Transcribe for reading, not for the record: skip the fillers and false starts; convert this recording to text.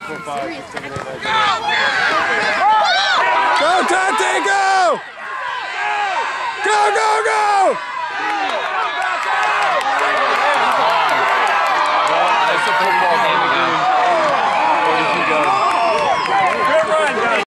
4, 5, 6, 7, 8, 9, 10. Go, Dante, go! Go, go, go!